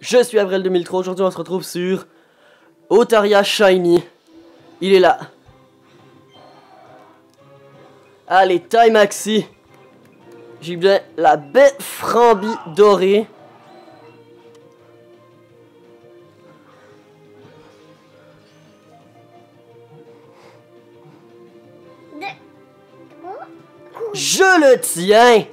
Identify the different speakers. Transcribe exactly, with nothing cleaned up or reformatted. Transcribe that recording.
Speaker 1: Je suis Avril deux mille trois, aujourd'hui on se retrouve sur Otaria Shiny. Il est là. Allez, taille maxi. J'ai bien la belle Frambi dorée. Je le tiens.